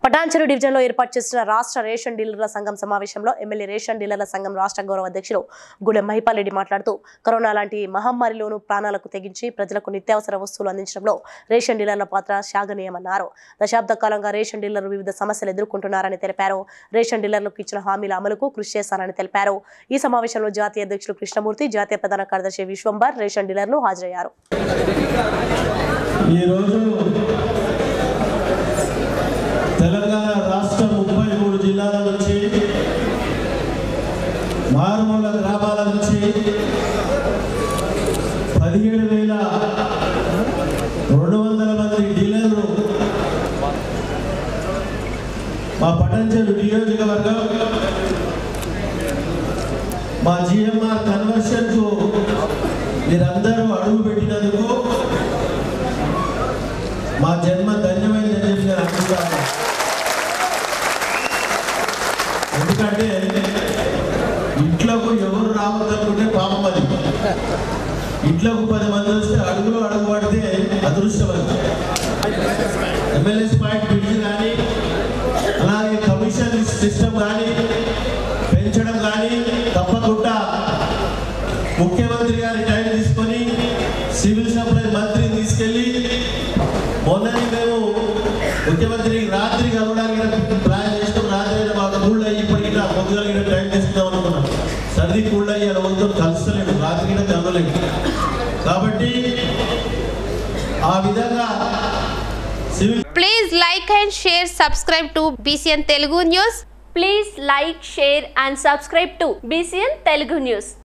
పటాన్చెరు డివిజన్లో ఏర్పాటు చేసిన రాష్ట్ర రేషన్ డీలర్ల సంఘం సమావేశంలో ఎమ్మెల్యే రేషన్ డీలర్ల సంఘం రాష్ట్ర గౌరవ అధ్యక్షులు గూడెం మహిపాల్ రెడ్డి మాట్లాడుతూ కరోనా లాంటి మహమ్మారిలోనూ ప్రాణాలకు తెగించి ప్రజలకు నిత్యావసర వస్తువులు అందించడంలో రేషన్ డీలర్ల పాత్ర శ్లాఘనీయమన్నారు. దశాబ్ద కాలంగా రేషన్ డీలర్లు వివిధ సమస్యలు ఎదుర్కొంటున్నారని తెలిపారు. రేషన్ డీలర్లకు ఇచ్చిన హామీల అమలుకు కృషి చేస్తారని తెలిపారు. ఈ సమావేశంలో జాతీయ అధ్యక్షులు కృష్ణమూర్తి, జాతీయ ప్రధాన కార్యదర్శి విశ్వంబర్, రేషన్ డీలర్లు హాజరయ్యారు. తెలంగాణ రాష్ట్ర 33 జిల్లాల నుంచి మారుమూల గ్రామాల నుంచి 17,200 మంది డీలర్లు మా పటాన్చెరు నియోజకవర్గం మా జిఎంఆర్ కన్వర్షన్కు మీరందరూ అడుగు పెట్టినందుకు మా జన్మ ధన్యమైందని చెప్పి నేను అనుకుంటాను. ఎందుకంటే ఇంట్లోకి ఎవరు రావద్దనుకుంటే పాపం అది. ఇంట్లోకి 10 మంది వస్తే అడుగు పడితే అదృష్టం అది. ఎమ్మెల్యేస్ పాయింట్ బిల్డింగ్ కానీ అలాగే కమిషన్ సిస్టమ్ కానీ పెంచడం కానీ తప్పకుండా ముఖ్యమంత్రి గారి టైం తీసుకొని సివిల్ సప్లై మంత్రిని తీసుకెళ్ళి మొన్నని మేము ముఖ్యమంత్రికి రాత్రి కలవడానికి ప్లాన్ చేసుకుని రాత్రి మాకు కూల్ అయ్యి ఇప్పటికీ పొద్దుగలిగిన టైం తీసుకుందాం అనుకున్నాం. సర్ది కూల్ అయ్యి అలా మొత్తం కలుస్తలేడు, రాత్రి కూడా కలవలేదు. కాబట్టి ఆ విధంగా Please like and share, subscribe to BCN Telugu News. Please like, share and subscribe to BCN Telugu News.